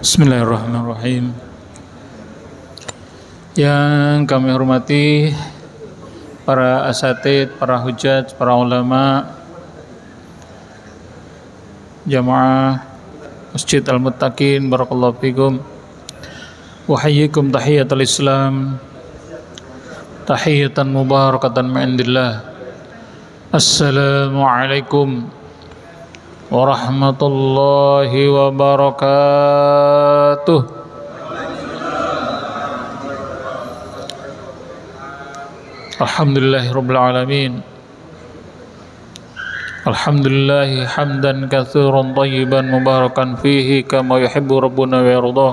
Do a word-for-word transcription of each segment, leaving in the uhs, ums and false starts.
Bismillahirrahmanirrahim. Yang kami hormati para asatidz, para hujjaj, para ulama, jamaah Masjid Al-Muttaqin, barakallahu fikum. Wa hayyikum tahiyatul Islam, tahiyatan mubarakatan min indillah. Assalamualaikum warahmatullahi wabarakatuh. Alhamdulillahirabbil alamin. Alhamdulillahi hamdan katsiran thayyiban mubarakan fihi kama yuhibbu rabbuna wa yarda.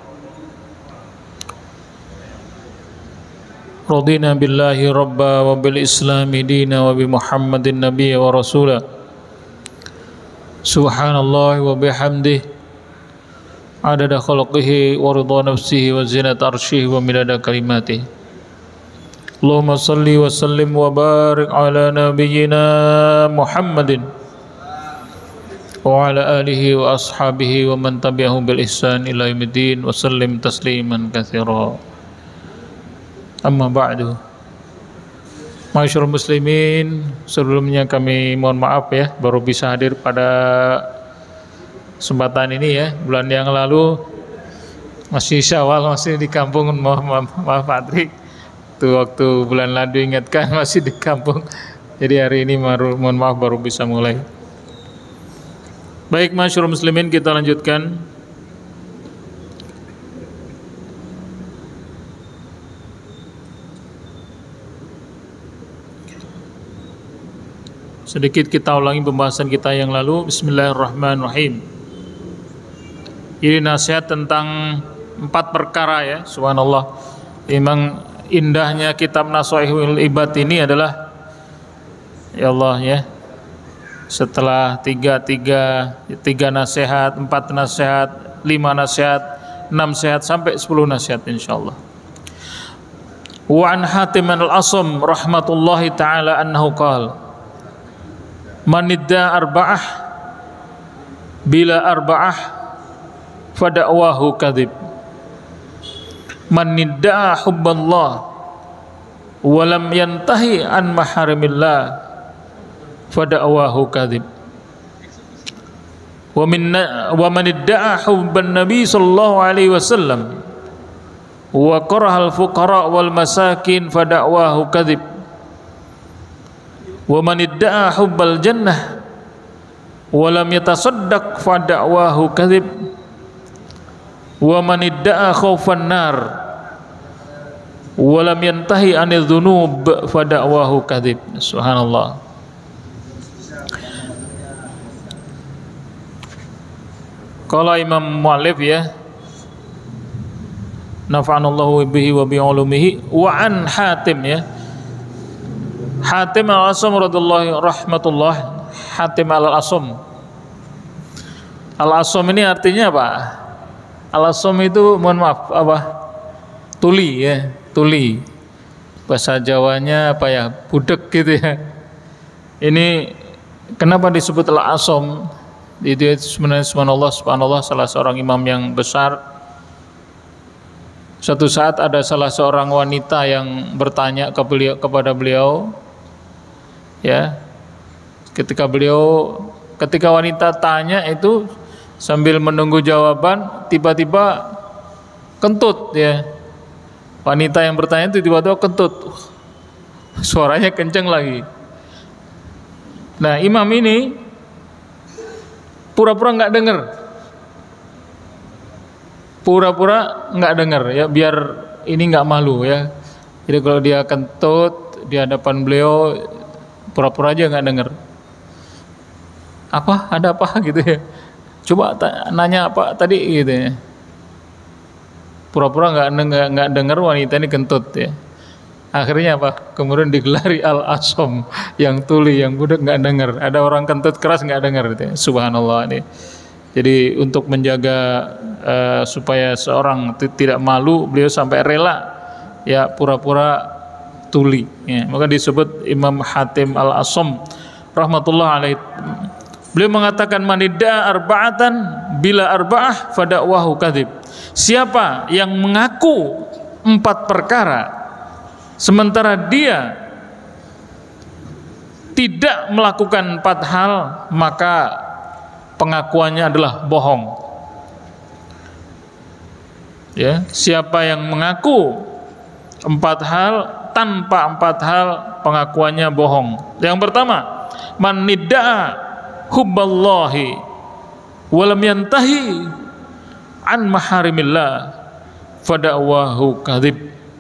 Radina billahi rabba wa bil islami dina wa bi Muhammadin nabiyya wa rasula. Subhanallah wa bihamdih adada khalqihi wa ridha nafsihi wa zinata arshihi wa midada kalimatihi. Allahumma salli wa sallim wa barik ala nabiyyina Muhammadin wa ala alihi wa ashabihi wa man tabi'ahum bil ihsan ila yaumiddin wa sallim tasliman katsira. Amma ba'du. Masyaallah muslimin, sebelumnya kami mohon maaf ya baru bisa hadir pada kesempatan ini ya. Bulan yang lalu masih Syawal, masih di kampung, maaf, maaf, maaf Patrik. Itu waktu bulan lalu ingatkan masih di kampung. Jadi hari ini baru, mohon maaf baru bisa mulai. Baik masyaallah muslimin, kita lanjutkan. Sedikit kita ulangi pembahasan kita yang lalu. Bismillahirrahmanirrahim. Ini nasihat tentang empat perkara ya. Subhanallah. Memang indahnya kitab Nasaihul Ibad ini adalah, ya Allah ya, setelah tiga, tiga, tiga nasihat, empat nasihat, lima nasihat, enam nasihat, sampai sepuluh nasihat insyaallah. Wa an Hatim al-Asam rahmatullahi ta'ala annahu qala manidda arba'ah bila arba'ah fada'wahu kadhib. Manidda hubballah walam yantahi an maharimillah fada'wahu kadhib. Wa minna wa manidda hubban nabi sallallahu alaihi wasallam wa karahal fuqara wal masakin fada'wahu kadhib. Wa man idda'a hubbal jannah wa lam yatasaddaq fa da'wahu kadhib. Wa man idda'a khaufan nar wa lam yantahi 'anil dhunub fa da'wahu kadhib. Subhanallah. Qala Imam Mu'allif ya, nafa'anallahu bihi wa bi ulumihi. Wa an Hatim ya, Hatim al-Asam radhiyallahu rahmatullah. Hatim al-Asam. Al-Asam ini artinya apa? Al-Asam itu mohon maaf apa? Tuli ya, tuli. Bahasa Jawanya apa ya? Budek gitu ya. Ini kenapa disebut al-Asam? Itu sebenarnya subhanallah subhanallah salah seorang imam yang besar. Suatu saat ada salah seorang wanita yang bertanya ke beliau, kepada beliau ya, ketika beliau ketika wanita tanya itu sambil menunggu jawaban, tiba-tiba kentut ya. Wanita yang bertanya itu tiba-tiba kentut, suaranya kenceng lagi. Nah imam ini pura-pura nggak dengar, pura-pura nggak dengar ya, biar ini nggak malu ya. Jadi kalau dia kentut di hadapan beliau, pura-pura aja nggak dengar. Apa? Ada apa gitu ya? Coba nanya apa tadi gitu ya. Pura-pura nggak nggak nggak dengar, wanita ini kentut ya. Akhirnya apa? Kemudian digelari al-Asam, yang tuli, yang budak nggak dengar. Ada orang kentut keras nggak dengar gitu ya. Subhanallah ini. Jadi untuk menjaga uh, supaya seorang tidak malu, beliau sampai rela ya pura-pura tuli ya. Maka disebut Imam Hatim al-Asam rahmatullah alaih. Beliau mengatakan manidda arba'atan bila arba'ah fada'wahu kadzib. Siapa yang mengaku empat perkara sementara dia tidak melakukan empat hal, maka pengakuannya adalah bohong. Ya, siapa yang mengaku empat hal tanpa empat hal, pengakuannya bohong. Yang pertama, man nidda'a hubballahi walam yantahi an maharimillah fada'wahu kadzib.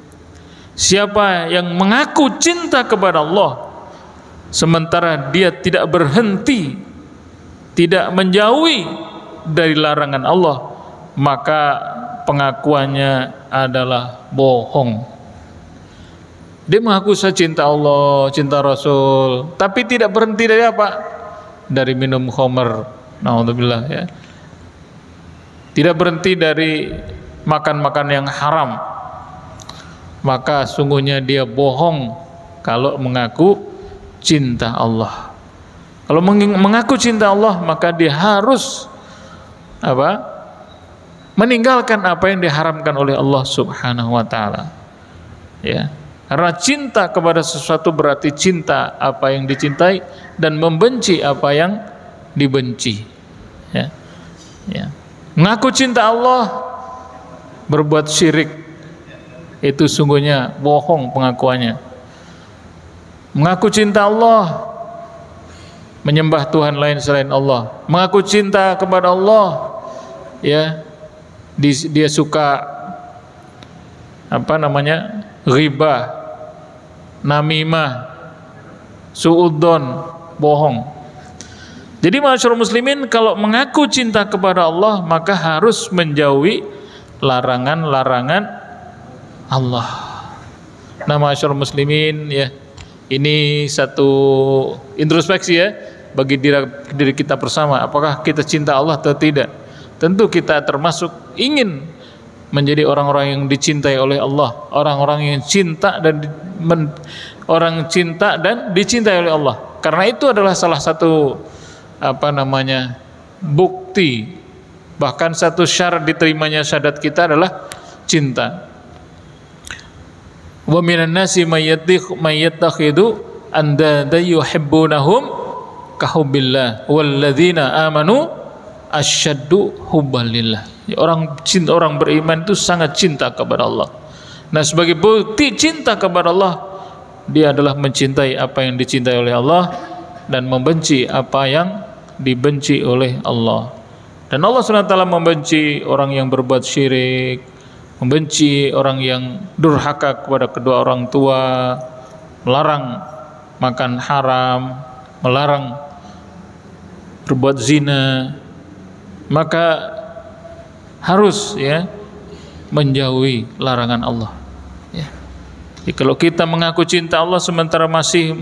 Siapa yang mengaku cinta kepada Allah sementara dia tidak berhenti, tidak menjauhi dari larangan Allah, maka pengakuannya adalah bohong. Dia mengaku saya cinta Allah, cinta Rasul, tapi tidak berhenti dari apa? Dari minum khamr, naudzubillah ya. Tidak berhenti dari makan-makan yang haram, maka sungguhnya dia bohong kalau mengaku cinta Allah. Kalau mengaku cinta Allah, maka dia harus apa? Meninggalkan apa yang diharamkan oleh Allah Subhanahu wa taala. Ya. Karena cinta kepada sesuatu berarti cinta apa yang dicintai dan membenci apa yang dibenci. Ya. Ya. Mengaku cinta Allah, berbuat syirik, itu sungguhnya bohong pengakuannya. Mengaku cinta Allah, menyembah Tuhan lain selain Allah. Mengaku cinta kepada Allah, ya, dia suka apa namanya, ghibah, namimah, suudzon, bohong. Jadi masyarakat muslimin, kalau mengaku cinta kepada Allah, maka harus menjauhi larangan-larangan Allah. Nah masyarakat muslimin ya, ini satu introspeksi ya bagi diri, diri kita bersama. Apakah kita cinta Allah atau tidak? Tentu kita termasuk ingin menjadi orang-orang yang dicintai oleh Allah, orang-orang yang cinta dan men, orang cinta dan dicintai oleh Allah. Karena itu adalah salah satu apa namanya bukti, bahkan satu syarat diterimanya syahadat kita adalah cinta. Wa minan nasi may yattakhidhu andada yuhibbunahum kahubbillah walladzina amanu asyaddu hubbalillah. Orang cinta, orang beriman itu sangat cinta kepada Allah. Nah, sebagai bukti cinta kepada Allah, dia adalah mencintai apa yang dicintai oleh Allah dan membenci apa yang dibenci oleh Allah. Dan Allah subhanahu wa taala membenci orang yang berbuat syirik, membenci orang yang durhaka kepada kedua orang tua, melarang makan haram, melarang berbuat zina. Maka harus ya menjauhi larangan Allah. Ya. Jadi kalau kita mengaku cinta Allah sementara masih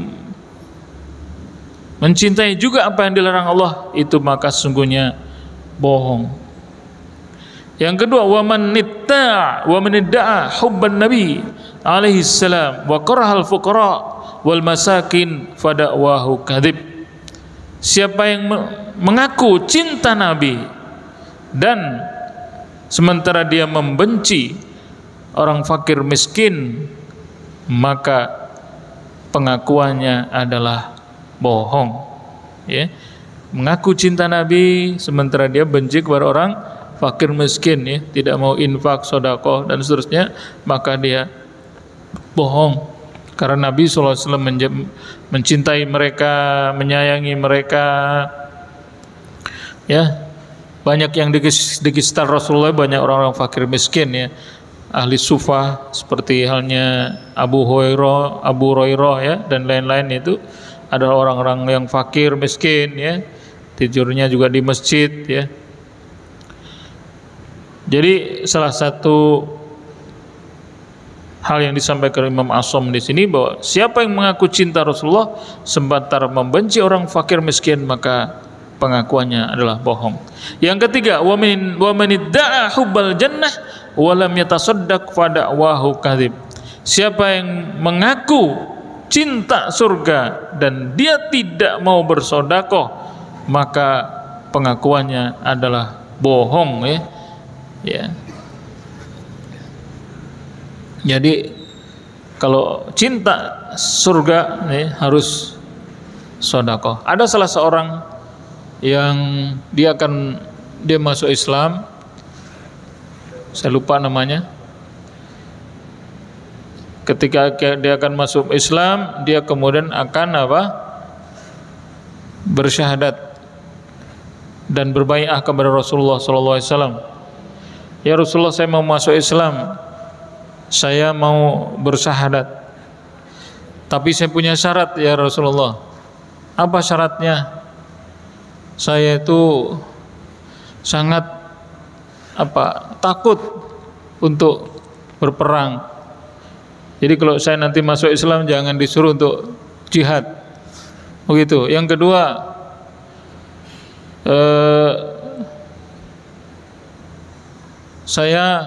mencintai juga apa yang dilarang Allah, itu maka sungguhnya bohong. Yang kedua, wa man nitta'a wa man idda'a hubban nabi alaihi salam wa karahal fuqara wal masakin fada'wahu kadzib. Siapa yang mengaku cinta Nabi dan sementara dia membenci orang fakir miskin, maka pengakuannya adalah bohong. Ya. Mengaku cinta Nabi sementara dia benci kepada orang fakir miskin, ya, tidak mau infak, sedekah dan seterusnya, maka dia bohong. Karena Nabi shallallahu alaihi wasallam mencintai mereka, menyayangi mereka. Ya, banyak yang di sekitar Rasulullah, banyak orang-orang fakir miskin, ya, ahli sufah seperti halnya Abu Hurairah, Abu Hurairah ya, dan lain-lain, itu adalah orang-orang yang fakir miskin, ya, tidurnya juga di masjid, ya. Jadi salah satu hal yang disampaikan Imam Asom di sini bahwa siapa yang mengaku cinta Rasulullah sementara membenci orang fakir miskin, maka pengakuannya adalah bohong. Yang ketiga, wa min wa man idda'a hubbal jannah wa lam yatasaddaq fada'wahu kadzib. Siapa yang mengaku cinta surga dan dia tidak mau bersedekah, maka pengakuannya adalah bohong, ya. Ya. Jadi kalau cinta surga nih harus sedekah. Ada salah seorang yang dia akan dia masuk Islam, saya lupa namanya. Ketika dia akan masuk Islam, dia kemudian akan apa? Bersyahadat dan berbaiat kepada Rasulullah sallallahu alaihi wasallam. Ya Rasulullah, saya mau masuk Islam, saya mau bersyahadat, tapi saya punya syarat ya Rasulullah. Apa syaratnya? Saya itu sangat apa takut untuk berperang. Jadi kalau saya nanti masuk Islam jangan disuruh untuk jihad. Begitu. Yang kedua, eh, saya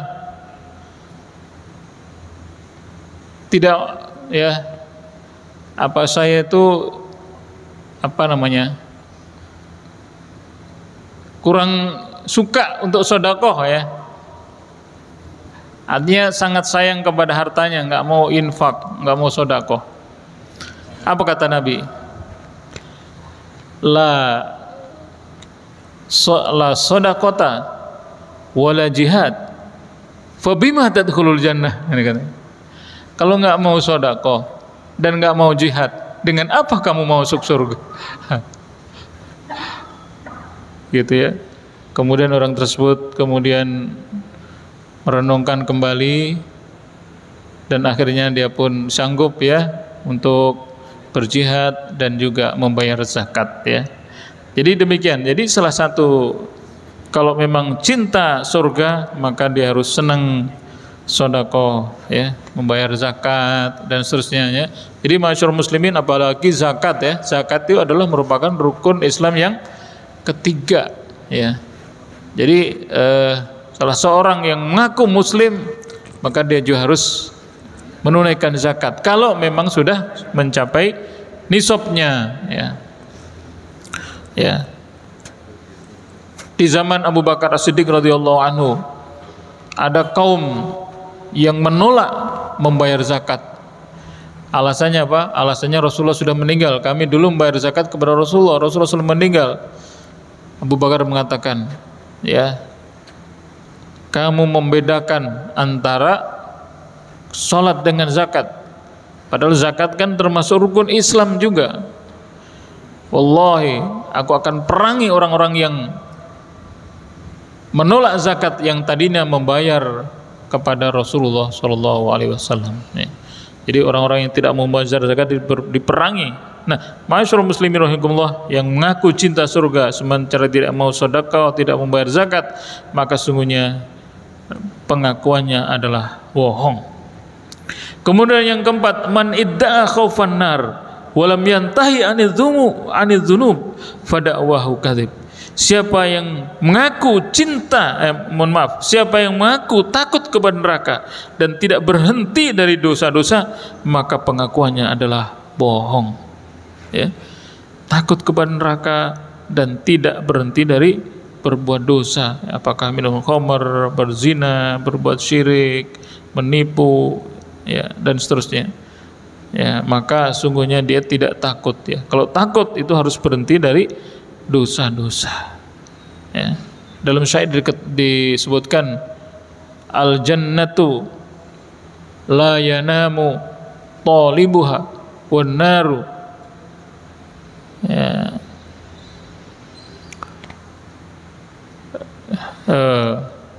tidak ya apa saya itu apa namanya kurang suka untuk sedekah, ya. Artinya sangat sayang kepada hartanya, nggak mau infak, nggak mau sedekah. Apa kata Nabi? La so, la sedekata wala jihad fa bima tadkhulul jannah. Ini katanya. Kalau nggak mau sedekah dan nggak mau jihad, dengan apa kamu mau masuk surga? Gitu ya. Kemudian orang tersebut kemudian merenungkan kembali dan akhirnya dia pun sanggup ya untuk berjihad dan juga membayar zakat, ya. Jadi demikian. Jadi salah satu kalau memang cinta surga maka dia harus senang sedekah, ya, membayar zakat dan seterusnya, ya. Jadi masyarakat muslimin, apalagi zakat, ya. Zakat itu adalah merupakan rukun Islam yang ketiga, ya. Jadi eh, salah seorang yang mengaku muslim maka dia juga harus menunaikan zakat kalau memang sudah mencapai nisabnya, ya. Ya. Di zaman Abu Bakar As-Siddiq radhiyallahu anhu ada kaum yang menolak membayar zakat. Alasannya apa? Alasannya Rasulullah sudah meninggal. Kami dulu membayar zakat kepada Rasulullah, Rasulullah sudah meninggal. Abu Bakar mengatakan, ya, kamu membedakan antara sholat dengan zakat, padahal zakat kan termasuk rukun Islam juga. Wallahi, aku akan perangi orang-orang yang menolak zakat yang tadinya membayar kepada Rasulullah Shallallahu Alaihi Wasallam. Jadi orang-orang yang tidak membayar zakat diperangi. Nah, masyarakat muslimin rahimakumullah, yang mengaku cinta surga sementara tidak mau sedekah, tidak membayar zakat, maka sungguhnya pengakuannya adalah bohong. Kemudian yang keempat, man idda'a khaufan nar walam yantahi anidzumu anidzunub fada'wahu kadzib. Siapa yang mengaku cinta, eh, mohon maaf, siapa yang mengaku takut kepada neraka dan tidak berhenti dari dosa-dosa, maka pengakuannya adalah bohong, ya. Takut kepada neraka dan tidak berhenti dari berbuat dosa, apakah minum khamr, berzina, berbuat syirik, menipu, ya, dan seterusnya, ya, maka sungguhnya dia tidak takut, ya. Kalau takut itu harus berhenti dari dosa-dosa, ya. Dalam syair disebutkan al jannatu la yanamu talibuha wan naru, ya, uh,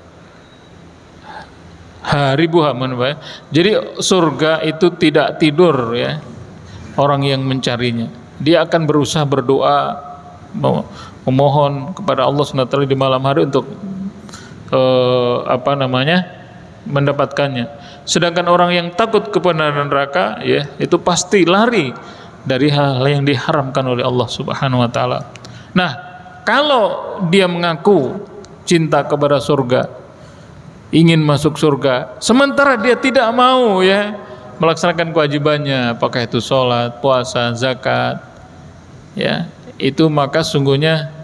haribuha manfa. Jadi surga itu tidak tidur, ya, orang yang mencarinya. Dia akan berusaha berdoa, memohon kepada Allah subhanahu wa taala di malam hari untuk eh, apa namanya mendapatkannya. Sedangkan orang yang takut kepada neraka, ya, itu pasti lari dari hal yang diharamkan oleh Allah subhanahu wa taala. Nah, kalau dia mengaku cinta kepada surga, ingin masuk surga, sementara dia tidak mau, ya, melaksanakan kewajibannya, apakah itu sholat, puasa, zakat, ya, itu maka sungguhnya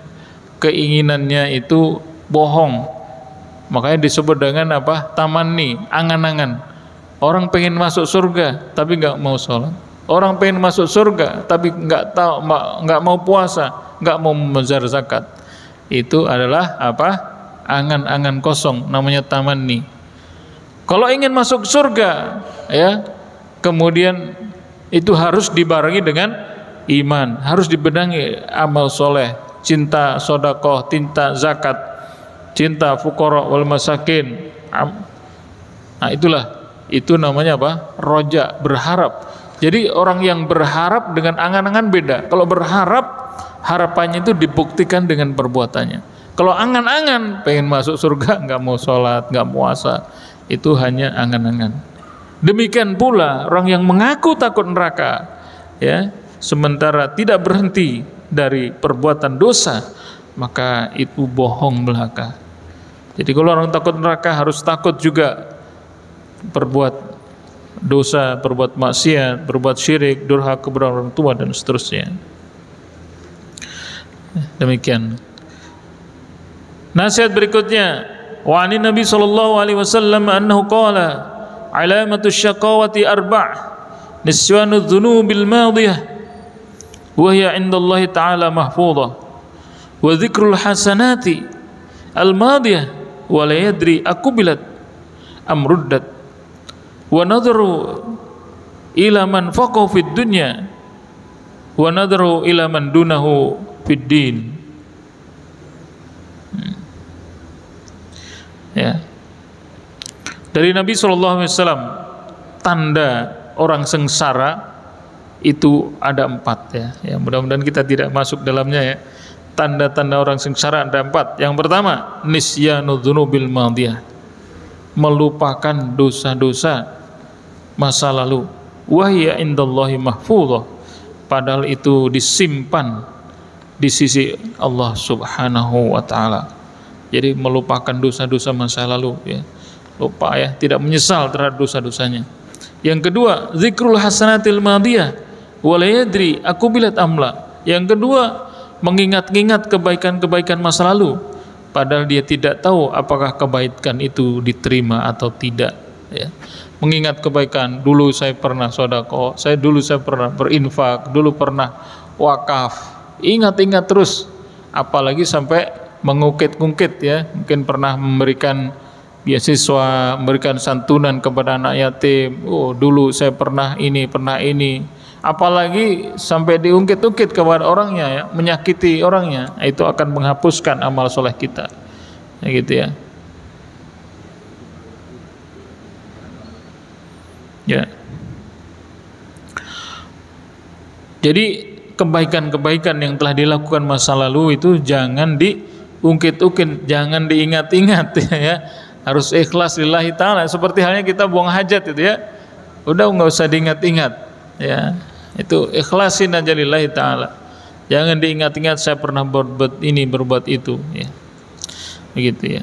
keinginannya itu bohong. Makanya disebut dengan apa? Tamanni, angan-angan. Orang pengen masuk surga tapi nggak mau sholat. Orang pengen masuk surga tapi nggak tahu, nggak mau puasa, nggak mau membayar zakat. Itu adalah apa? Angan-angan kosong, namanya tamanni. Kalau ingin masuk surga, ya, kemudian itu harus dibarengi dengan iman, harus dibedangi amal soleh, cinta sodakoh, cinta zakat, cinta fuqara wal masakin. Nah itulah, itu namanya apa? Roja, berharap. Jadi orang yang berharap dengan angan-angan beda. Kalau berharap, harapannya itu dibuktikan dengan perbuatannya. Kalau angan-angan pengen masuk surga, nggak mau sholat, nggak puasa, itu hanya angan-angan. Demikian pula orang yang mengaku takut neraka, ya, sementara tidak berhenti dari perbuatan dosa, maka itu bohong belaka. Jadi kalau orang takut neraka harus takut juga berbuat dosa, berbuat maksiat, berbuat syirik, durhaka kepada orang tua dan seterusnya. Demikian. Nasihat berikutnya, wa anin Nabi sallallahu alaihi wasallam annahu qala alamatus syaqawati arba' nisyanu dzunubil madiyah wa hiya indallahi ta'ala mahfudhah wa dzikrul hasanati al madiyah wa la yadri akubilat am ruddat wa nadharu ila man faqahu fid dunya wa nadharu ila man dunahu fid din. hmm. Ya, dari Nabi shallallahu alaihi wasallam, tanda orang sengsara itu ada empat, ya. Ya, mudah-mudahan kita tidak masuk dalamnya, ya. Tanda-tanda orang sengsara ada empat. Yang pertama, nisyanu dzunubil madiyah, melupakan dosa-dosa masa lalu. Wahya indallahi mahfudhah, padahal itu disimpan di sisi Allah Subhanahu wa taala. Jadi melupakan dosa-dosa masa lalu, ya. Lupa, ya, tidak menyesal terhadap dosa-dosanya. Yang kedua, zikrul hasanatil madiyah wa la yadri akubilat amla. Yang kedua, mengingat-ingat kebaikan-kebaikan masa lalu, padahal dia tidak tahu apakah kebaikan itu diterima atau tidak, ya. Mengingat kebaikan, dulu saya pernah sedekah, saya dulu saya pernah berinfak, dulu pernah wakaf. Ingat-ingat terus, apalagi sampai mengungkit-ungkit, ya, mungkin pernah memberikan beasiswa, memberikan santunan kepada anak yatim. Oh, dulu saya pernah ini, pernah ini. Apalagi sampai diungkit-ungkit kepada orangnya, ya, menyakiti orangnya, itu akan menghapuskan amal soleh kita, ya, gitu, ya. Ya. Jadi kebaikan-kebaikan yang telah dilakukan masa lalu itu jangan diungkit-ungkit, jangan diingat-ingat, ya. Harus ikhlas lillahi ta'ala. Seperti halnya kita buang hajat itu, ya. Udah nggak usah diingat-ingat, ya. Itu ikhlasin aja lillahi ta'ala. Jangan diingat-ingat saya pernah berbuat ini, berbuat itu, ya. Begitu, ya.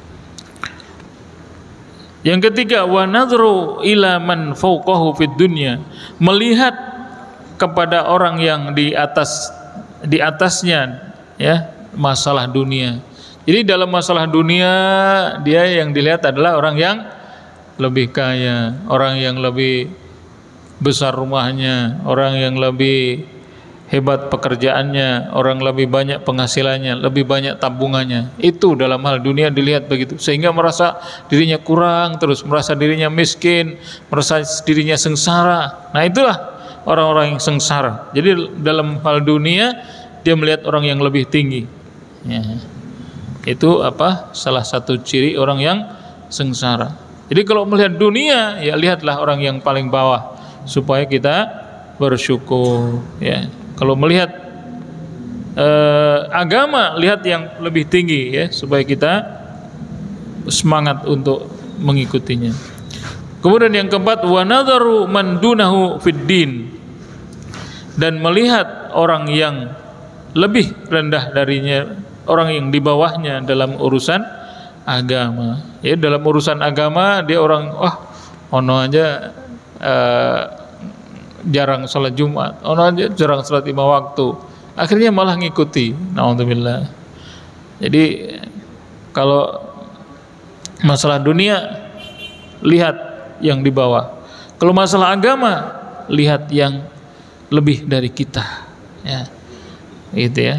Yang ketiga, wa nadhru ila man fawqahu fid dunya, melihat kepada orang yang di atas di atasnya, ya, masalah dunia. Jadi dalam masalah dunia dia yang dilihat adalah orang yang lebih kaya, orang yang lebih besar rumahnya, orang yang lebih hebat pekerjaannya, orang lebih banyak penghasilannya, lebih banyak tabungannya. Itu dalam hal dunia dilihat begitu, sehingga merasa dirinya kurang terus, merasa dirinya miskin, merasa dirinya sengsara. Nah, itulah orang-orang yang sengsara. Jadi dalam hal dunia dia melihat orang yang lebih tinggi, ya. Itu apa? Salah satu ciri orang yang sengsara. Jadi kalau melihat dunia, ya lihatlah orang yang paling bawah supaya kita bersyukur, ya. Kalau melihat eh, agama, lihat yang lebih tinggi, ya, supaya kita semangat untuk mengikutinya. Kemudian yang keempat, wa nadharu man dunahu fid din, dan melihat orang yang lebih rendah darinya, orang yang di bawahnya dalam urusan agama. Ya, dalam urusan agama dia orang, wah, ono aja uh, jarang sholat Jumat, ono aja jarang sholat lima waktu. Akhirnya malah ngikuti. Naudzubillah. Jadi kalau masalah dunia lihat yang di bawah. Kalau masalah agama lihat yang lebih dari kita, ya, gitu ya.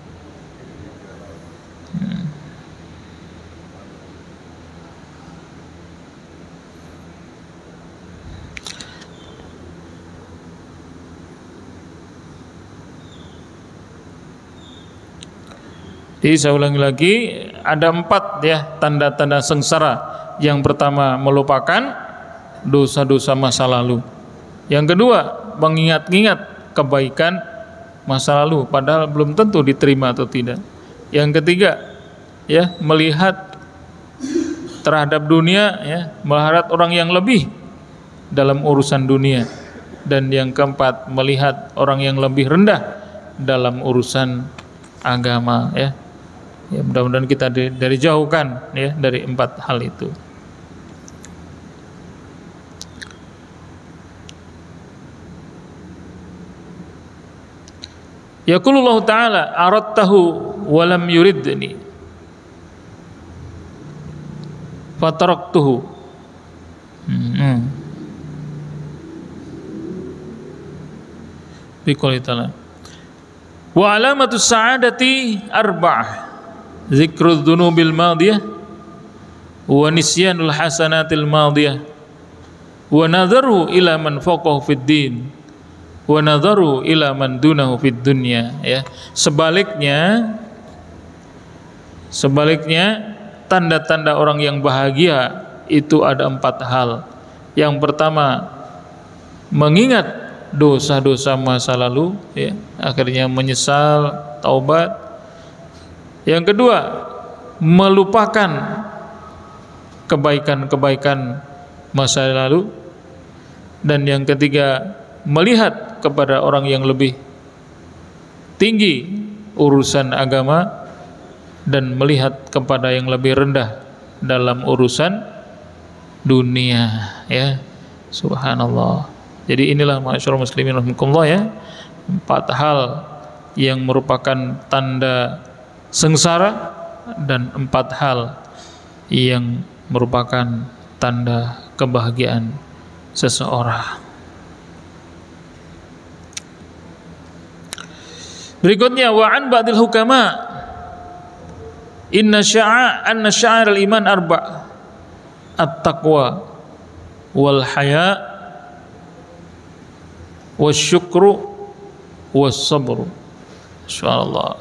Hmm. Jadi saya ulangi lagi, ada empat ya tanda-tanda sengsara. Yang pertama melupakan dosa-dosa masa lalu. Yang kedua mengingat-ingat kebaikan masa lalu padahal belum tentu diterima atau tidak. Yang ketiga ya melihat terhadap dunia ya, melihat orang yang lebih dalam urusan dunia. Dan yang keempat melihat orang yang lebih rendah dalam urusan agama ya. Ya mudah-mudahan kita dari, dari jauhkan ya dari empat hal itu. Yaqulullahu ta'ala aradtahu walam yuridni fataraktuhu. Hmm. Biqouli ta'ala wa alamatus sa'adati arba'ah zikrul dhunubil madiyah wa nisyanul hasanatil madiyah wa nadharu ila man faqahu fid din wa nadharu ila man dunahu fid dunya ya. Sebaliknya sebaliknya tanda-tanda orang yang bahagia itu ada empat hal. Yang pertama mengingat dosa-dosa masa lalu ya, akhirnya menyesal, taubat. Yang kedua melupakan kebaikan-kebaikan masa lalu. Dan yang ketiga melihat kepada orang yang lebih tinggi urusan agama dan melihat kepada yang lebih rendah dalam urusan dunia ya. Subhanallah. Jadi inilah ma'asyiral muslimin rahimakumullah ya, empat hal yang merupakan tanda sengsara dan empat hal yang merupakan tanda kebahagiaan seseorang. Berikutnya wa an ba'dil hukama inna sya'a anna sya'aral iman arba' at-taqwa wal haya wasyukru wassabru. Insyaallah.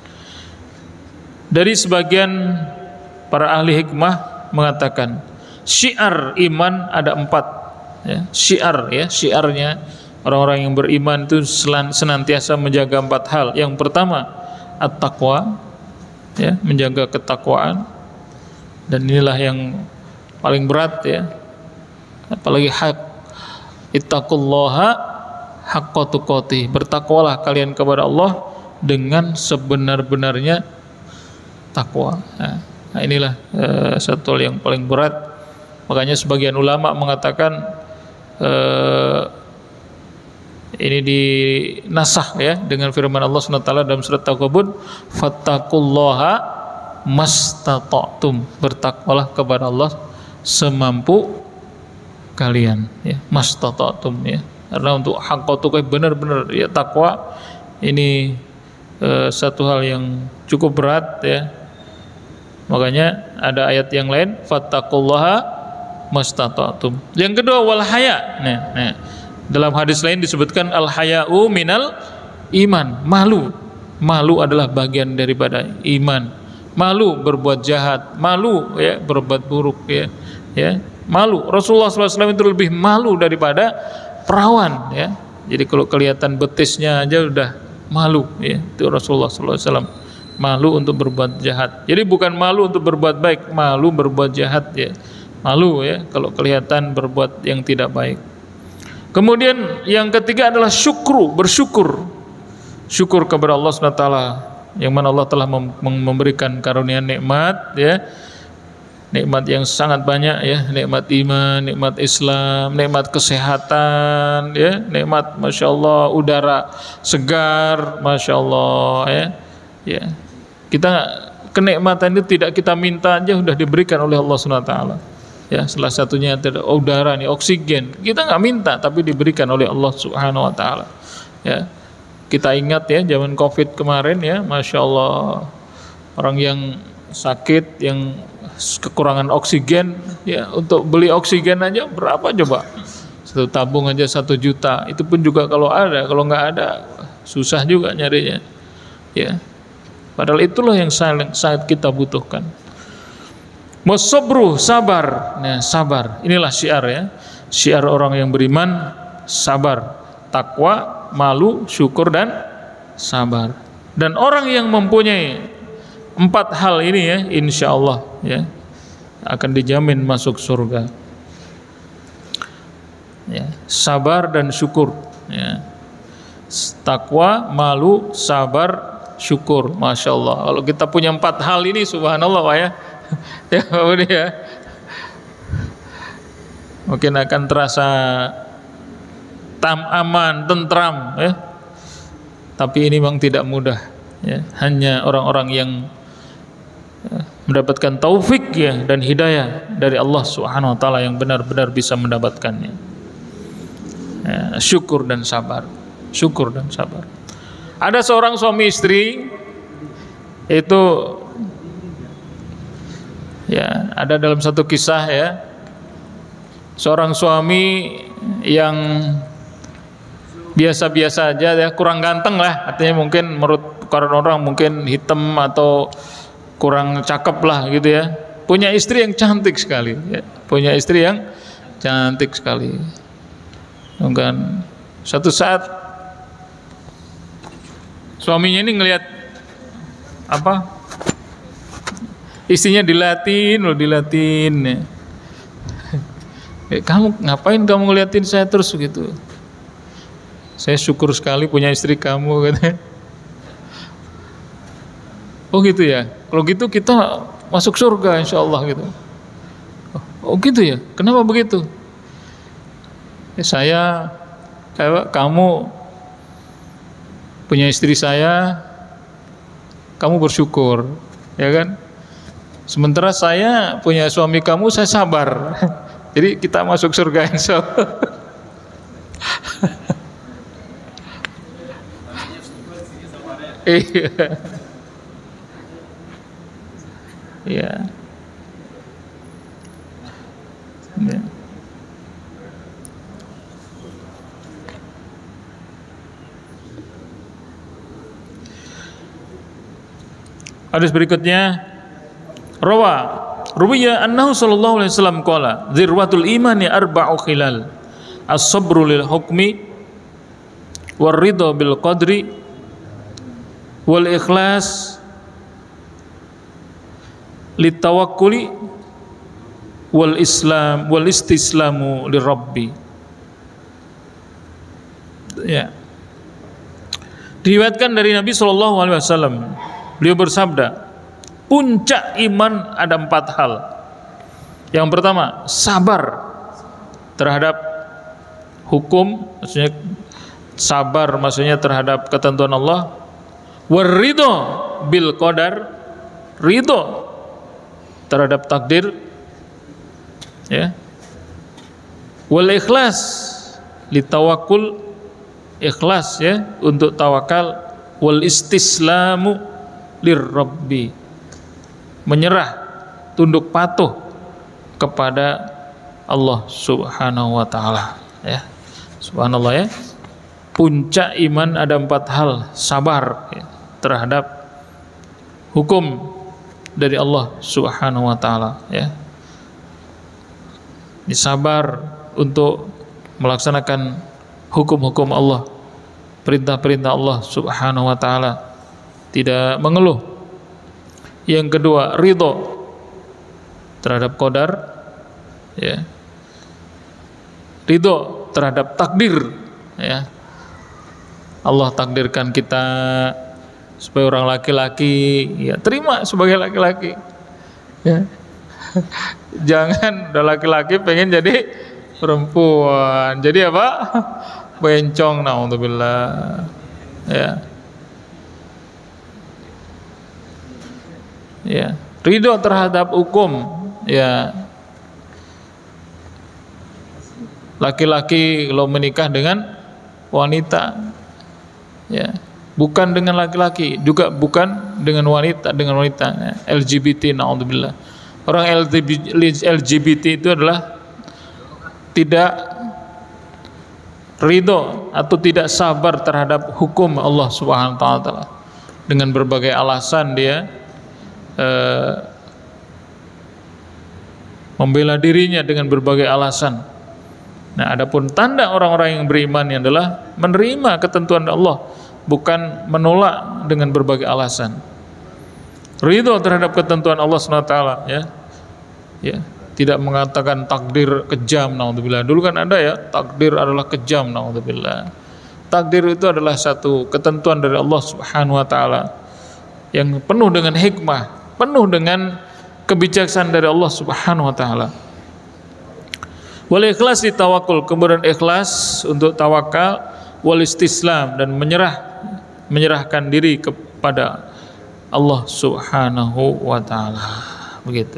Dari sebagian para ahli hikmah mengatakan syiar iman ada empat ya. Syiar ya, syiarnya orang-orang yang beriman itu senantiasa menjaga empat hal. Yang pertama at-taqwa ya, menjaga ketakwaan. Dan inilah yang paling berat ya. Apalagi hak ittaqullaha haqqa tuqatih, bertakwalah kalian kepada Allah dengan sebenar-benarnya takwa. Nah, inilah uh, satu yang paling berat. Makanya sebagian ulama mengatakan uh, ini dinasah ya dengan firman Allah subhanahu wa taala dalam surat At-Taghabun, fattaqullaha mastata'tum, bertakwalah kepada Allah semampu kalian ya, mastata'tum ya. Karena untuk haqqa tuqatih benar-benar ya takwa ini uh, satu hal yang cukup berat ya. Makanya ada ayat yang lain fattaqullaha mastata'tum. Yang kedua wal haya. Nah, nah, dalam hadis lain disebutkan al haya'u minal iman. Malu. Malu adalah bagian daripada iman. Malu berbuat jahat, malu ya berbuat buruk ya. Ya, malu. Rasulullah shallallahu alaihi wasallam itu lebih malu daripada perawan ya. Jadi kalau kelihatan betisnya aja udah malu ya. Itu Rasulullah shallallahu alaihi wasallam. Malu untuk berbuat jahat. Jadi bukan malu untuk berbuat baik, malu berbuat jahat ya. Malu ya kalau kelihatan berbuat yang tidak baik. Kemudian yang ketiga adalah syukru, bersyukur. Syukur kepada Allah subhanahu wa taala yang mana Allah telah memberikan karunia nikmat ya. Nikmat yang sangat banyak ya, nikmat iman, nikmat Islam, nikmat kesehatan ya, nikmat Masya Allah udara segar, Masya Allah ya. Ya. Kita kenikmatan itu tidak kita minta aja udah diberikan oleh Allah subhanahu wa taala. Ya, salah satunya ada udara nih, oksigen. Kita nggak minta tapi diberikan oleh Allah subhanahu wa taala. Ya. Kita ingat ya zaman Covid kemarin ya, Masya Allah, orang yang sakit, yang kekurangan oksigen, ya untuk beli oksigen aja berapa coba? Satu tabung aja satu juta. Itu pun juga kalau ada, kalau nggak ada susah juga nyarinya. Ya, padahal itulah yang sangat kita butuhkan. Musobru, sabar. Nah, sabar. Inilah syiar ya, syiar orang yang beriman, sabar, takwa, malu, syukur, dan sabar. Dan orang yang mempunyai empat hal ini ya, insya Allah ya akan dijamin masuk surga. Ya, sabar dan syukur. Ya. Takwa, malu, sabar, syukur. Masya Allah. Kalau kita punya empat hal ini, subhanallah Pak ya. Ya, ya. Mungkin akan terasa tam aman, tentram ya. Tapi ini memang tidak mudah ya. Hanya orang-orang yang ya, mendapatkan taufik ya dan hidayah dari Allah Subhanahu wa taala yang benar-benar bisa mendapatkannya. Ya, syukur dan sabar. Syukur dan sabar. Ada seorang suami istri itu ya, ada dalam satu kisah ya. Seorang suami yang biasa-biasa aja ya, kurang ganteng lah, artinya mungkin menurut orang-orang mungkin hitam atau kurang cakep lah gitu ya. Punya istri yang cantik sekali ya. Punya istri yang cantik sekali. Mungkin suatu saat suaminya ini ngelihat apa? Istrinya dilatin, loh dilatin ya. Eh, kamu ngapain kamu ngeliatin saya terus gitu? Saya syukur sekali punya istri kamu katanya. Oh gitu ya. Kalau gitu kita masuk surga insya Allah gitu. Oh gitu ya. Kenapa begitu? Ya, saya kayak kamu punya istri saya, kamu bersyukur, ya kan? Sementara saya punya suami kamu, saya sabar. Jadi kita masuk surga insya Allah. Iya. Iya. Ya. Hadis berikutnya, rawa ruwiya annahu sallallahu alaihi wasallam qala dzirwatul imani arba'u khilal as-sabru lil hukmi war ridha bil qadri wal ikhlas lit tawakkuli wal islam wal istislamu lirabbi. Ya, diriwayatkan dari Nabi sallallahu alaihi wasallam, beliau bersabda, puncak iman ada empat hal. Yang pertama, sabar terhadap hukum, maksudnya sabar maksudnya terhadap ketentuan Allah. Waridho bil qadar, ridho terhadap takdir, ya. Wal ikhlas litawakul, ikhlas ya untuk tawakal. Wal istislamu lirrabbi, menyerah, tunduk patuh kepada Allah Subhanahu wa taala ya. Subhanallah ya. Puncak iman ada empat hal, sabar ya, terhadap hukum dari Allah Subhanahu wa taala ya. Sabar untuk melaksanakan hukum-hukum Allah, perintah-perintah Allah Subhanahu wa taala, tidak mengeluh. Yang kedua, ridho terhadap qadar ya. Ridho terhadap takdir ya. Allah takdirkan kita sebagai orang laki-laki, ya terima sebagai laki-laki ya. Jangan udah laki-laki pengen jadi perempuan, jadi apa? Bencong, naudzubillah ya. ya. Ridho terhadap hukum, ya. Laki-laki kalau menikah dengan wanita, ya, bukan dengan laki-laki, juga bukan dengan wanita, dengan wanita, ya. L G B T, naudzubillah. Orang L G B T itu adalah tidak ridho atau tidak sabar terhadap hukum Allah Subhanahu wa taala. Dengan berbagai alasan dia eh, membela dirinya dengan berbagai alasan. Nah, adapun tanda orang-orang yang beriman adalah menerima ketentuan Allah, bukan menolak dengan berbagai alasan. Ridho terhadap ketentuan Allah subhanahu wa taala, ya. Ya, tidak mengatakan takdir kejam, naudzubillah. Dulu kan ada ya, takdir adalah kejam, naudzubillah. Takdir itu adalah satu ketentuan dari Allah Subhanahu wa taala yang penuh dengan hikmah, penuh dengan kebijaksanaan dari Allah Subhanahu wa taala. Wal ikhlas di tawakul, kemudian ikhlas untuk tawakal, wal istislam, dan menyerah menyerahkan diri kepada Allah Subhanahu wa taala. Begitu.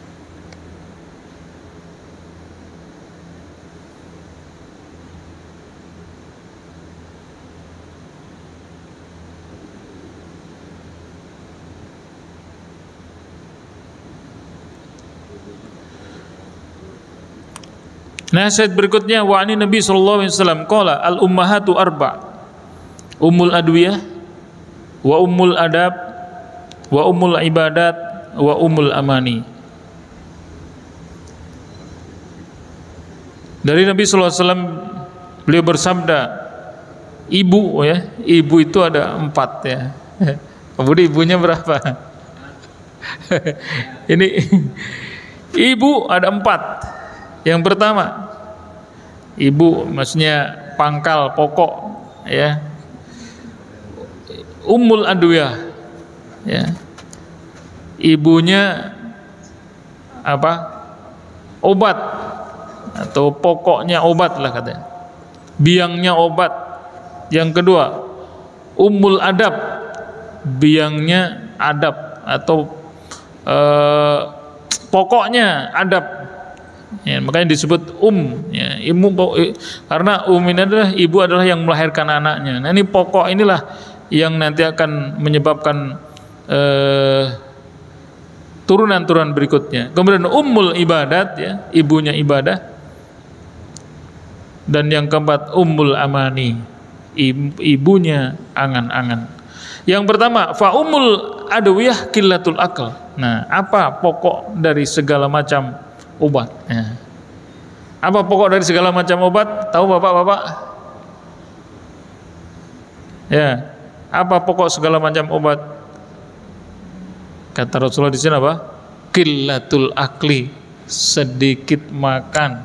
Nasihat berikutnya, wa ani Nabi sallallahu alaihi wasallam qala al ummahatu arba, ummul adwiyah wa ummul adab wa ummul ibadat wa ummul amani. Dari Nabi sallallahu alaihi wasallam, beliau bersabda, ibu, ya, ibu itu ada empat, ya. Kemudian ibunya berapa? Ini ibu ada empat. Yang pertama, ibu maksudnya pangkal pokok, ya. Ummul adwiyah, ya. Ibunya apa? Obat, atau pokoknya obat lah katanya. Biangnya obat. Yang kedua, ummul adab, biangnya adab atau eh, pokoknya adab. Ya, makanya disebut um, ya, ibu, karena um ini adalah ibu adalah yang melahirkan anaknya. Nah, ini pokok inilah yang nanti akan menyebabkan eh, turunan-turunan berikutnya. Kemudian ummul ibadat, ya, ibunya ibadah. Dan yang keempat ummul amani, ibunya angan-angan. Yang pertama, fa ummul adwiyah qillatul akal. Nah, apa pokok dari segala macam obat, ya. Apa pokok dari segala macam obat? Tahu bapak-bapak? Ya, apa pokok segala macam obat? Kata Rasulullah di sini apa? Qillatul akli, sedikit makan.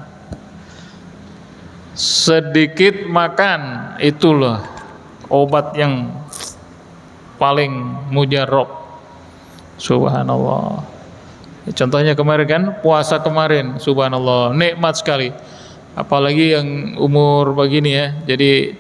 Sedikit makan, itulah obat yang paling mujarab. Subhanallah. Contohnya kemarin kan, puasa kemarin, subhanallah, nikmat sekali. Apalagi yang umur begini, ya. Jadi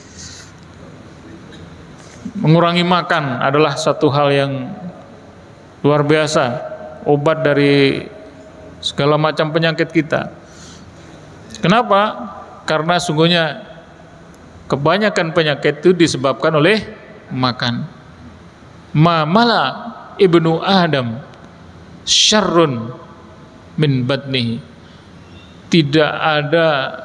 mengurangi makan adalah satu hal yang luar biasa, obat dari segala macam penyakit kita. Kenapa? Karena sungguhnya kebanyakan penyakit itu disebabkan oleh makan. Ma mala ibnu Adam syarrun min batnihi. Tidak ada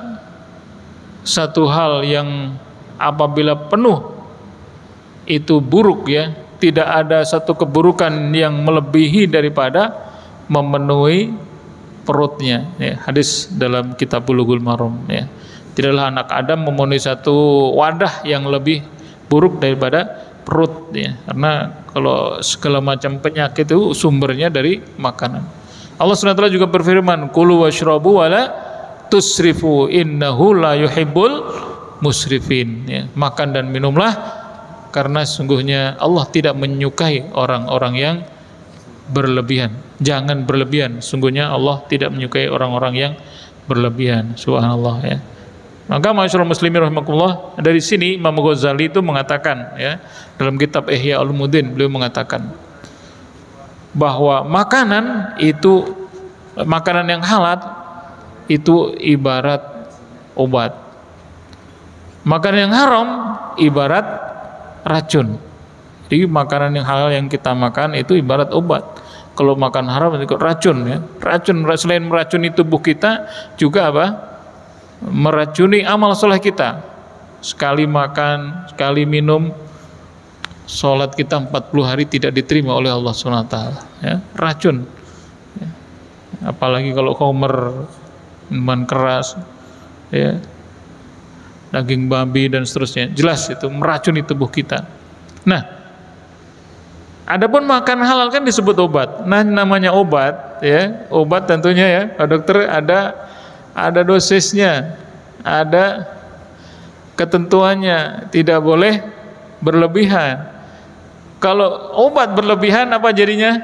satu hal yang apabila penuh itu buruk, ya. Tidak ada satu keburukan yang melebihi daripada memenuhi perutnya, ya. Hadis dalam kitab Bulughul Maram, ya. Tidaklah anak Adam memenuhi satu wadah yang lebih buruk daripada perut, ya. Karena kalau segala macam penyakit itu sumbernya dari makanan. Allah subhanahu wa taala juga berfirman, kulu washrabu wala tusrifu innahu la yuhibbul musrifin, ya. Makan dan minumlah, karena sungguhnya Allah tidak menyukai orang-orang yang berlebihan. Jangan berlebihan, sungguhnya Allah tidak menyukai orang-orang yang berlebihan. Subhanallah, ya. Maka masyaallah muslimin rahimakumullah, dari sini Imam Ghazali itu mengatakan, ya, dalam kitab Ihya Ulumuddin, beliau mengatakan bahwa makanan itu, makanan yang halal itu ibarat obat. Makanan yang haram ibarat racun. Jadi makanan yang halal yang kita makan itu ibarat obat. Kalau makan haram itu racun ya. Racun, selain meracuni tubuh kita juga apa? Meracuni amal soleh kita. Sekali makan, sekali minum, sholat kita empat puluh hari tidak diterima oleh Allah subhanahu wa taala ya, racun ya. Apalagi kalau khamr, minuman keras ya, daging babi dan seterusnya, jelas itu meracuni tubuh kita. Nah, adapun makan halal kan disebut obat. Nah, namanya obat ya, obat tentunya ya, Pak Dokter, ada ada dosisnya, ada ketentuannya, tidak boleh berlebihan. Kalau obat berlebihan apa jadinya?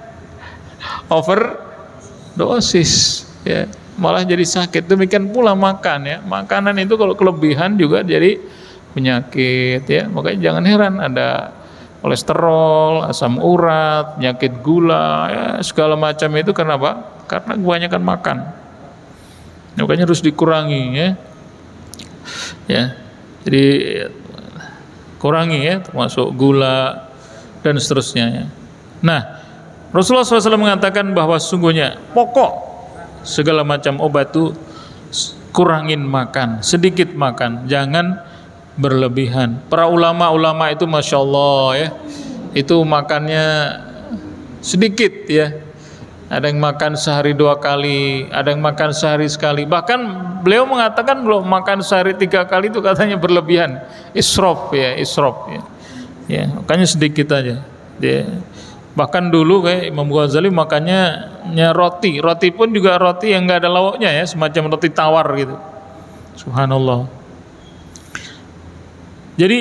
Overdosis ya, malah jadi sakit. Demikian pula makan ya, makanan itu kalau kelebihan juga jadi penyakit ya. Makanya jangan heran ada kolesterol, asam urat, penyakit gula ya, segala macam itu karena apa? Karena kebanyakan makan. Makanya harus dikurangi ya. Ya. Jadi kurangi ya, termasuk gula dan seterusnya ya. Nah, Rasulullah shallallahu alaihi wasallam mengatakan bahwa sungguhnya pokok segala macam obat itu kurangin makan, sedikit makan, jangan berlebihan. Para ulama-ulama itu masya Allah ya, itu makannya sedikit ya. Ada yang makan sehari dua kali, ada yang makan sehari sekali. Bahkan beliau mengatakan kalau makan sehari tiga kali itu katanya berlebihan, israf ya, israf ya. Ya, makanya sedikit aja. Ya. Bahkan dulu kayak Imam Ghazali makannya roti, roti pun juga roti yang nggak ada lauknya ya, semacam roti tawar gitu. Subhanallah. Jadi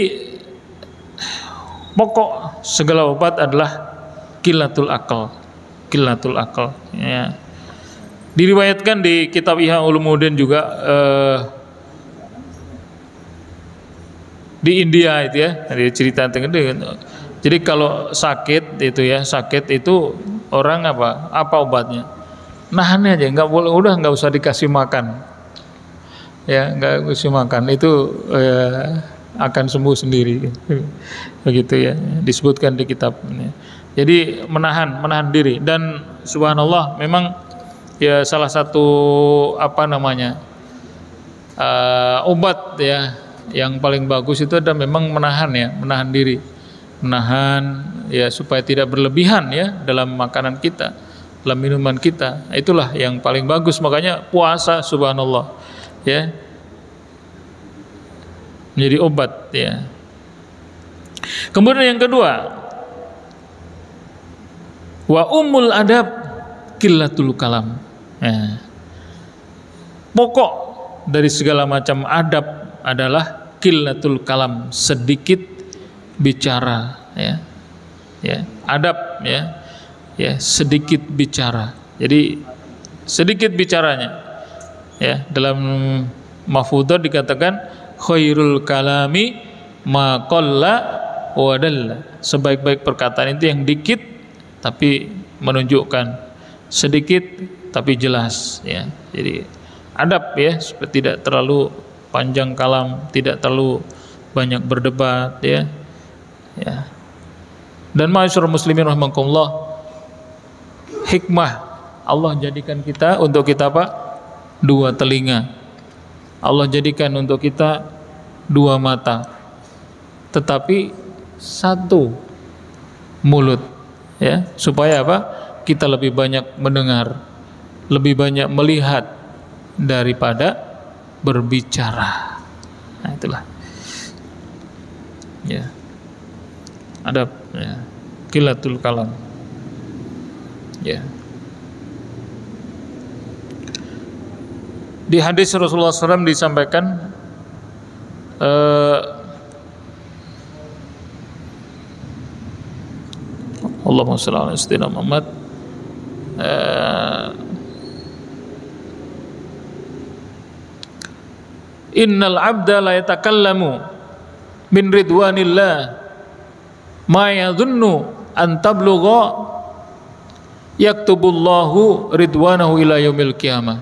pokok segala obat adalah qillatul akal, qillatul akal. Ya. Diriwayatkan di kitab Ihya Ulumuddin juga eh, di India itu ya, ada cerita tentang. Jadi kalau sakit itu ya, sakit itu orang apa? Apa obatnya? Nahan aja, nggak boleh, udah nggak usah dikasih makan. Ya, nggak kasih makan itu eh, akan sembuh sendiri. Begitu ya, disebutkan di kitab ini. Jadi menahan, menahan diri, dan subhanallah memang ya salah satu apa namanya? Uh, obat ya yang paling bagus itu adalah memang menahan ya, menahan diri, menahan ya supaya tidak berlebihan ya dalam makanan kita, dalam minuman kita. Itulah yang paling bagus. Makanya puasa subhanallah ya menjadi obat ya. Kemudian yang kedua, wa ummul adab qillatul kalam. Ya. Pokok dari segala macam adab adalah qillatul kalam, sedikit bicara ya. Ya, adab ya. Ya, sedikit bicara. Jadi sedikit bicaranya. Ya, dalam Mahfudhah dikatakan khairul kalami ma qalla wa dalla. Sebaik-baik perkataan itu yang dikit tapi menunjukkan, sedikit tapi jelas ya. Jadi adab ya, supaya tidak terlalu panjang kalam, tidak terlalu banyak berdebat ya. Ya. Dan ma'asyiral muslimin rahimakumullah, hikmah Allah jadikan kita untuk kita apa? Dua telinga. Allah jadikan untuk kita dua mata, tetapi satu mulut ya, supaya apa? Kita lebih banyak mendengar, lebih banyak melihat daripada berbicara. Nah, itulah ya adab ya, qillatul kalam ya. Di hadis Rasulullah shallallahu alaihi wasallam disampaikan uh, Allahumma shalli ala sayyidina Muhammad, uh, innal abda la yatakallamu min ridwanillah ma yadhunnu an tablugha yaktubullahu ridwanahu ila yaumil qiyamah.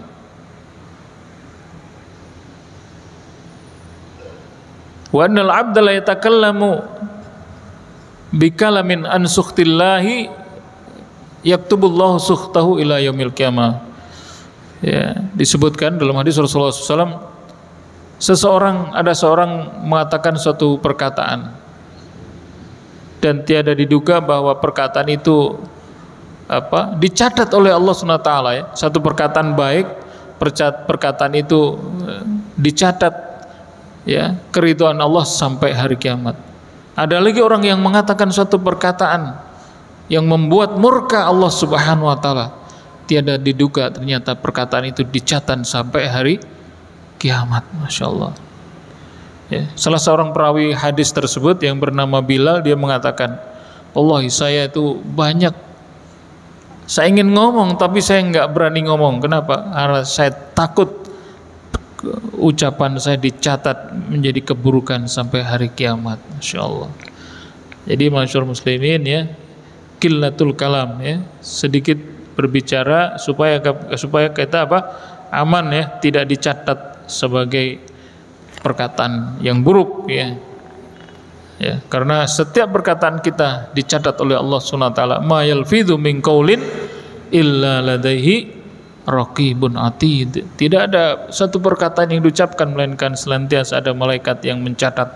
Wa annal 'abda la yatakallamu bikalamin an sukhtillahi yaktubullahu sukhtahu ila yaumil qiyamah. Ya, disebutkan dalam hadis Rasulullah shallallahu alaihi wasallam, seseorang ada seorang mengatakan suatu perkataan dan tiada diduga bahwa perkataan itu apa dicatat oleh Allah subhanahu wa taala, ya, satu perkataan baik, perkataan itu dicatat, ya, keridhaan Allah sampai hari kiamat. Ada lagi orang yang mengatakan suatu perkataan yang membuat murka Allah subhanahu wa taala, tiada diduga ternyata perkataan itu dicatat sampai hari kiamat. Masya Allah, ya. Salah seorang perawi hadis tersebut yang bernama Bilal, dia mengatakan, wallahi saya itu banyak, saya ingin ngomong tapi saya nggak berani ngomong. Kenapa? Karena saya takut ucapan saya dicatat menjadi keburukan sampai hari kiamat. Masya Allah. Jadi masyarakat muslimin, ya, qillatul kalam, ya, sedikit berbicara supaya supaya kita apa aman, ya, tidak dicatat sebagai perkataan yang buruk, ya. Ya, karena setiap perkataan kita dicatat oleh Allah subhanahu wa taala. Ma yalfidhu min qaulin illa ladaihi raqibun atid. Tidak ada satu perkataan yang diucapkan melainkan senantiasa ada malaikat yang mencatat.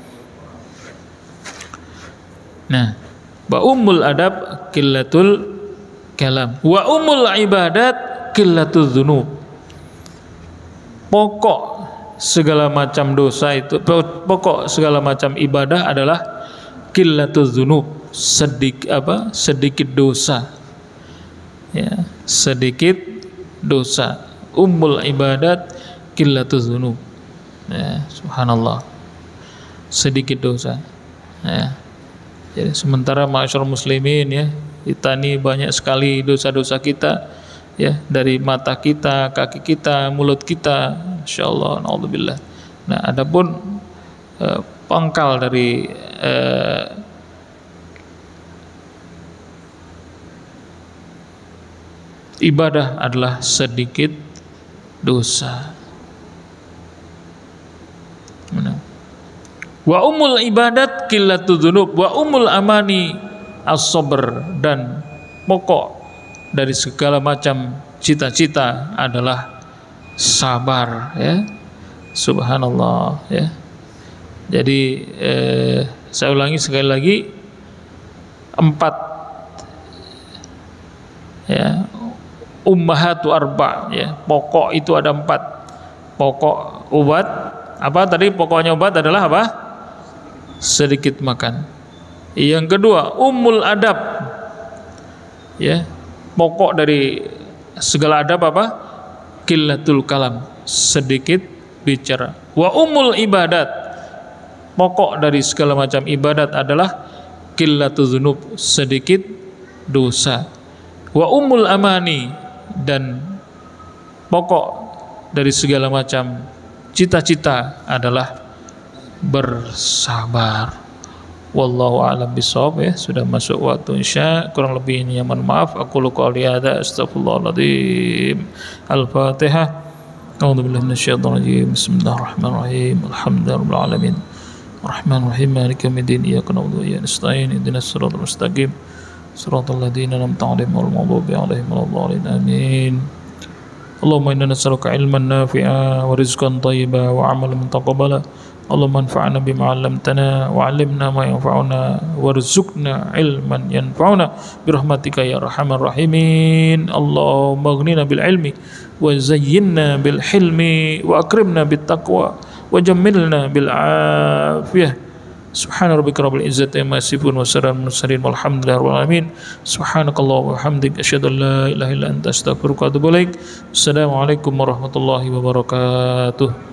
Nah, wa ummul adab qillatul kalam, wa ummul ibadat qillatul dzunub. Pokok segala macam dosa itu, pokok segala macam ibadah adalah qillatul dzunub, sedikit apa? sedikit dosa. Ya, sedikit dosa. Ummul ibadat qillatul dzunub. Ya, subhanallah. Sedikit dosa. Ya. Jadi sementara ma'asyiral muslimin, ya, kita ini banyak sekali dosa-dosa kita, ya, dari mata kita, kaki kita, mulut kita, insyaallah, naudzubillah. Nah, adapun eh, pangkal dari eh, ibadah adalah sedikit dosa. Mana? Wa umul ibadat qillatul dzunub wa umul amani as-sabr, dan pokok dari segala macam cita-cita adalah sabar, ya. Subhanallah, ya. Jadi eh, saya ulangi sekali lagi, empat, ya, ummahatu arba, ya, pokok itu ada empat. Pokok obat apa tadi? Pokoknya obat adalah apa? Sedikit makan. Yang kedua, ummul adab, ya, pokok dari segala adab apa? Qillatul kalam, sedikit bicara. Wa ummul ibadat, pokok dari segala macam ibadat adalah qillatul dzunub, sedikit dosa. Wa ummul amani, dan pokok dari segala macam cita-cita adalah bersabar. Wallahu a'lam bishawab, ya. Sudah masuk waktu Isya, kurang lebih ini mohon maaf. Aku qouli hadza, astaghfirullahaladzim. Al-Fatihah. A'udzubillahi minasyaitonir rajim. Bismillahirrahmanirrahim. Alhamdulillahirabbil alamin. Arrahmanir rahim. Maliki yaumiddin. Iyyaka na'budu wa iyyaka nasta'in. Ihdinas siratal mustaqim. Siratal ladzina an'amta 'alaihim ghairil maghdubi 'alaihim waladdallin. Amin. Allahumma inna nas'aluka 'ilman nafi'a wa rizqan thayyiban wa 'amalan mutaqabbala. Allahumma anfa'na bima 'allamtana wa 'allimna ma yanfa'una warzuqna 'ilman yanfa'una birahmatika ya arhamar rahimin. Allahumma aghnina bil 'ilmi wa zayyinna bil hilmi wa akrimna bit taqwa wa jammilna bil 'afiyah. Subhana rabbika rabbil izzati amma yasifun wa salamun mursalin walhamdulillahi rabbil alamin. Subhanakallahumma wa bihamdika asyhadu an la ilaha illa anta astaghfiruka wa atubu ilaik. Assalamualaikum warahmatullahi wabarakatuh.